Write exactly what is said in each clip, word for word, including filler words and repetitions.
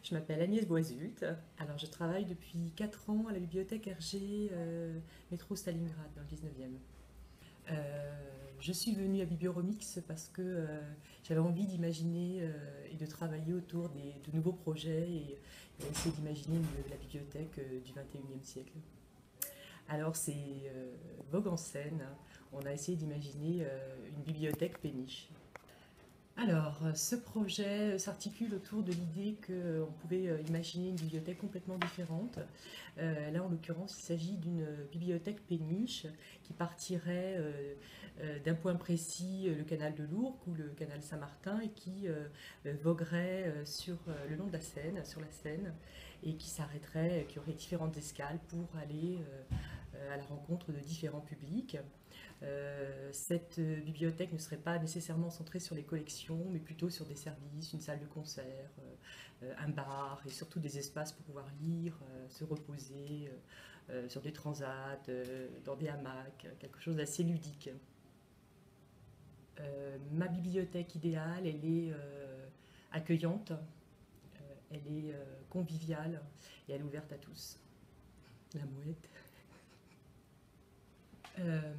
Je m'appelle Agnès Boisult. Alors, je travaille depuis quatre ans à la bibliothèque Hergé, euh, métro Stalingrad, dans le dix-neuvième. Euh, je suis venue à Biblioromix parce que euh, j'avais envie d'imaginer euh, et de travailler autour des, de nouveaux projets et, et essayer d'imaginer une- la bibliothèque euh, du vingt et unième siècle. Alors, c'est euh, Vogue en scène. On a essayé d'imaginer euh, une bibliothèque péniche. Alors, euh, ce projet euh, s'articule autour de l'idée qu'on pouvait euh, imaginer une bibliothèque complètement différente. Euh, là, en l'occurrence, il s'agit d'une euh, bibliothèque péniche qui partirait euh, euh, d'un point précis, euh, le canal de l'Ourcq ou le canal Saint-Martin, et qui euh, euh, voguerait euh, sur euh, le long de la Seine, sur la Seine, et qui s'arrêterait, qui aurait différentes escales pour aller euh, euh, à la rencontre de différents publics. Euh, cette euh, bibliothèque ne serait pas nécessairement centrée sur les collections, mais plutôt sur des services, une salle de concert, euh, un bar et surtout des espaces pour pouvoir lire, euh, se reposer euh, euh, sur des transats, euh, dans des hamacs, quelque chose d'assez ludique. Euh, ma bibliothèque idéale, elle est euh, accueillante, euh, elle est euh, conviviale et elle est ouverte à tous. La mouette. Euh,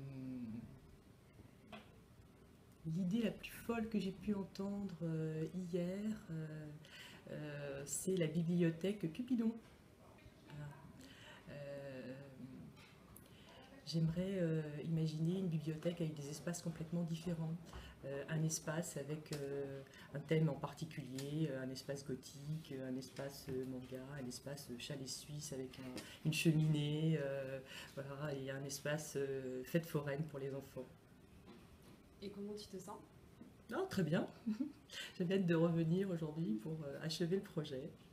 L'idée la plus folle que j'ai pu entendre euh, hier, euh, euh, c'est la bibliothèque Cupidon. Voilà. Euh, J'aimerais euh, imaginer une bibliothèque avec des espaces complètement différents. Euh, un espace avec euh, un thème en particulier, euh, un espace gothique, euh, un espace euh, manga, un espace euh, chalet suisse avec un- une cheminée, euh, voilà, et un espace euh, fête foraine pour les enfants. Et comment tu te sens? Ah, très bien, j'ai hâte de revenir aujourd'hui pour euh, achever le projet.